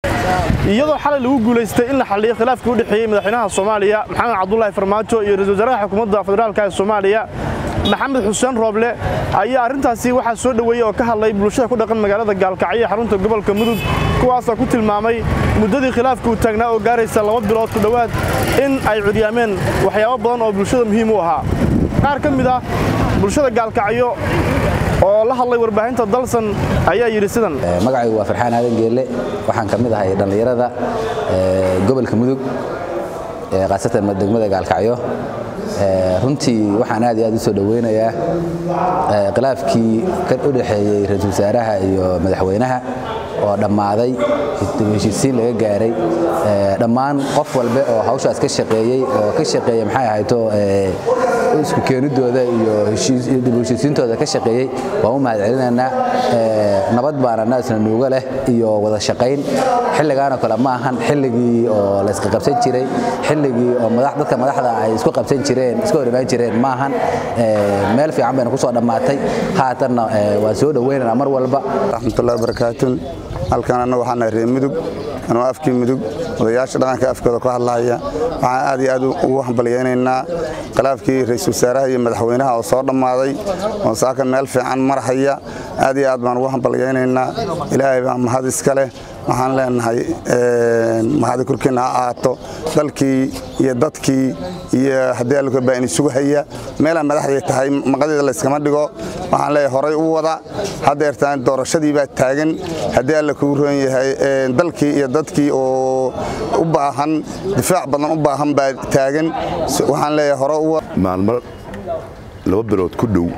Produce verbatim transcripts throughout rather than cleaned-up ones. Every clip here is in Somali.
iyadoo xalay lagu guuleystay in la xalliyo khilaafkii u dhaxeeyay madaxweynaha Soomaaliya Maxamed Cabdullaahi Farmaajo iyo ra'iisul wasaaraha xukuumadda federaalka ee Soomaaliya Maxamed Xuseen Rooble ayaa arintaasi waxa soo dhaweeyay oo ka hadlay bulshada ku dhaqan magaalada Gaalkacyo xarunta gobolka Mudug kuwaas oo ku tilmaamay muddadii khilaafku uu taagnaa oo gaaraysa laba bilood ku dhawaad in ay cudiyameen waxyaabo badan oo bulshada muhiim u ahaa qaar ka mid ah bulshada Gaalkacyo oo la hadlay warbaahinta dalsan ayaa yiri sidan magacaygu waa Farxaan Aadan Geelle waxaan ka mid ahay dhalinyarada gobolka Mudug ee qaasatan degmada Gaalkacyo runtii waxaan aad iyo aad u soo dhaweynayaa khilaafkii ka u dhaxeeyay ra'iisul wasaaraha iyo madaxweynaha oo dhamaaday heshiisiin laga gaaray dhammaan qof walba oo hawshaas ka shaqeeyay oo ka shaqeeyay maxay ahayto isku keenidooda iyo heshiisiintooda ka shaqeeyay waan u mahadcelinaynaa nabad baana naasna nuuga leh iyo wada shaqayn xilligaana kale ma ahan xilligii oo la iska qabsan jiray xilligii oo madax dadka madaxda ay isku qabsan jireen isku hormaan jireen ma ahan meel fiican bayna ku soo dhamaatay haatanna waa soo dhaweynaynaa mar walba raxmatullaahi barakaatuh halkaan anagu waxaan reer Mudug anoo afkii Mudug odayaasha dhaqanka afkooda ku hadlaaya waxaan aad iyo aad ugu hambalyeeynaa khilaafkii ra'iisul wasaaraha iyo madaxweynaha oo soo dhamaaday oo saaka meel fiican marhaya aad iyo aad baan ugu hambalyeeynaa ilaahay baa mahad iska leh waxaan leenahay mahad kurkina aato dalkii iyo dadkii iyo hadii ay baa in isugu haya meel madaxda tahay maqadeeda la iskama dhigo waxaan leeyahay horay u wada hadeertaan doorashadii baa taagan hadii ay ku roon yahay dalkii iyo dadkii oo u baahan difaac badan u baahan baa taagan waxaan leeyahay horay u maalmo laba bilood ku dhow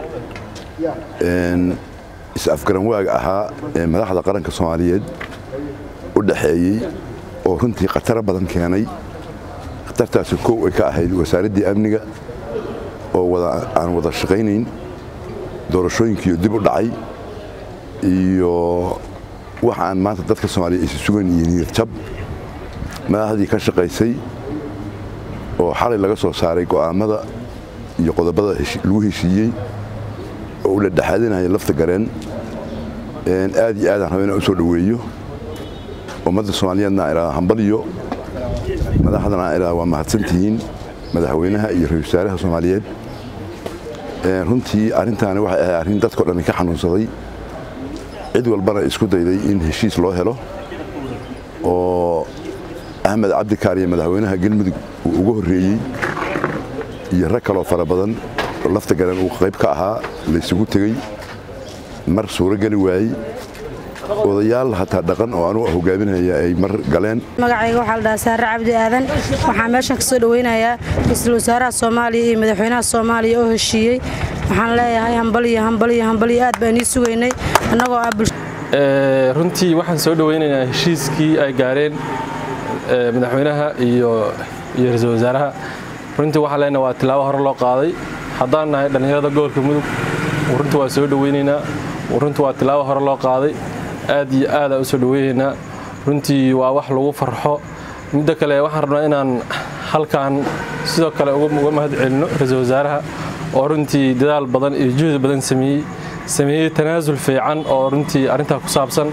een is afgaran waaga ahaa ee madaxda qaranka Soomaaliyeed u dhaxeeyay oo runtii qatar badan keenay qatartaas koow ay ka ahayd wasaaradda amniga oo wada aan wada shaqaynayn doorashooyinkii dib u dhacay iyo waxaan maanta dadka Soomaaliyeed ay sugan yihiin jab madaxdii ka shaqaysay oo xalay laga soo saaray go'aamada iyo qodobada lagu heshiiyay oo la dhaxadinaya lafta gareen een aad iyo aad aan rabaa inaan u soo dhaweeyo ummadda Soomaaliyeedna ilaa hambaliyo madaxdana ilaa waa mahadsantihiin madaxweynaha iyo ra'iisul wasaaraha Soomaaliyeed ee runtii arintaani waxa ay arin dadka dhan ka xanuunsaday cid walbana isku dayday in heshiis loo helo oo Ahmed Cabdi Kaariye madaxweynaha Galmudug uu ugu horeeyay iyo rag kale oo fara badan lafta garan uu qayb ka ahaa la isugu tagay mar suura gali waayay odayaal hataa dhaqan oo aanu hogaaminaya ay mar galeen magacayga waxa la dhahaa Saare Cabdi Aadan waxaan meeshan ka soo dhaweynayaa ra'iisul wasaaraha Soomaaliya iyo madaxweynaha Soomaaliya oo heshiiyay waxaan leeyahay hambaliyo hambaliyo hambaliyo aad baan ii sugaynay anagoo ah ee runtii waxaan soo dhaweynaynaa heshiiskii ay gaareen madaxweynaha iyo iyo ra'iisul wasaaraha runtii waxa leenahay waa tilaabo hore loo qaaday haddaan nahay dhalinyarada gobolka Mudug runtii waa soo dhaweynaynaa runtii waa tilaabo hore loo qaaday aad iyo aad u soo dhaweeyna runtii waa wax lagu farxo mid kale waxaan rabnaa inaan halkaan sidoo kale uga mahad celino ra'iisul wasaaraha oo runtii dadaal badan iyo juhud badan sameeyay sameeyay tanaasul fiican oo runtii arinta ku saabsan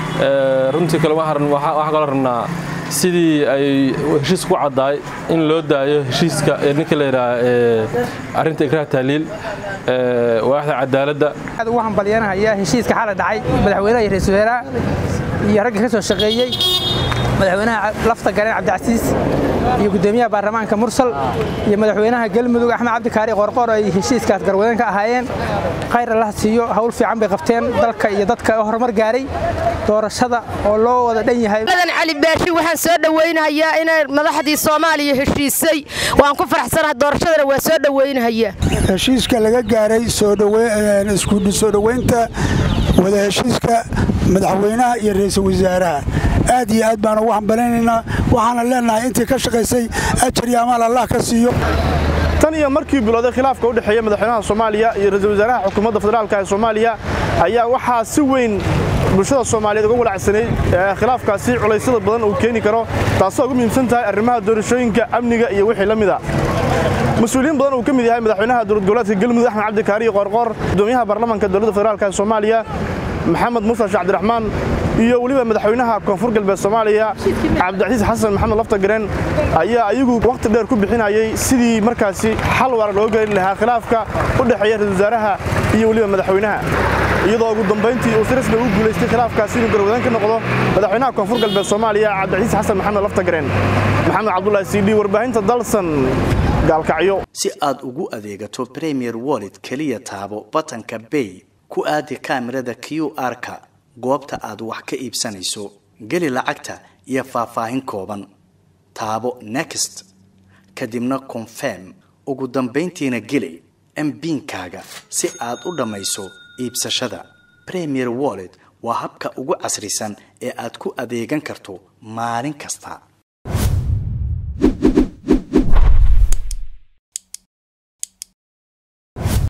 ee runtii kale waxaan wax kala rabnaa sidii ay heshiis ku caday in loo daayo heshiiska ee ninka la yiraahdo arinta ikraah taaliil ee waaxda cadaaladda waxaan baliyanayaa heshiiska xal dhacay madaxweynaha iyo ra'iisul wasaaraha iyo ragga ka soo shaqeeyay madaxweynaha lafta gareen Cabdicasiis iyo gudoomiyaha baarlamaanka Mursal iyo madaxweynaha Galmudug Axmed Cabdi Kaari Qorqor ay heshiiskaas garwadeen ka ahaayeen khayr Allah siiyo hawl fiican bay qabteen dalka iyo dadka horumar gaaray doorashada oo loo wada dhan yahay badan cali baashi waxaan soo dhaweynayaa in madaxdii Soomaaliya heshiisay waan ku faraxsanahay doorashada waa soo dhaweynayaa heshiiska laga gaaray soo dhaweyn isku soo dhaweynta wada heshiiska madaxweynaha iyo ra'iisul wasaaraha aad iyo aad baan ugu hambaleynaynaa waxaana leenahay intii ka shaqeysay ajir iyo amaal Allah ka siiyo tan iyo markii bilowday khilaafka u dhaxeeya madaxweynaha Soomaaliya iyo ra'iisul wasaaraha xukuumadda federaalka ee Soomaaliya ayaa waxa si weyn bulshada Soomaaliyeed uga walacsanay khilaafkaasi culaysyada badan uu keeni karo taasoo ugu muhiimsan tahay arrimaha doorashooyinka amniga iyo wixii la mid ah مسؤولين بدن وكمل هاي مدحونها دولة دولات الجلمود أحمد عبد الكاري قرقر دوميها برلمان كدولة فدرال كان سوماليا محمد موسى عبد الرحمن iyo waliba madaxweynaha koonfur galbeed Soomaaliya Cabdicasiis Xasan Maxamed Laftagareen ayaa ayagu waqti dheer ku bixinayay sidii markaasi xal waara loo gaari lahaa khilaafka u dhaxeeya ra'iisul wasaaraha iyo waliba madaxweynaha iyadoo ugu dambeyntii uu si rasmi u guuleystay khilaafkaasi inuu garwadaan ka noqdo madaxweynaha koonfur galbeed Soomaaliya Cabdicasiis Xasan Maxamed Laftagareen Maxamed Cabdullaahi Siidi warbaahinta dalsan gaalkacyo si aad ugu adeegato Premier Wallet kaliya taabo batanka Pay ku aadi kaamirada Q R-ka goobta aad wax ka iibsanayso gali lacagta iyo faahfaahin kooban taabo Next kadibna Confirm ugu dambeyntiina gali M PIN-kaaga si aad u dhamayso iibsashada Premier Wallet waa habka ugu casrisan ee aad ku adeegan karto maalin kasta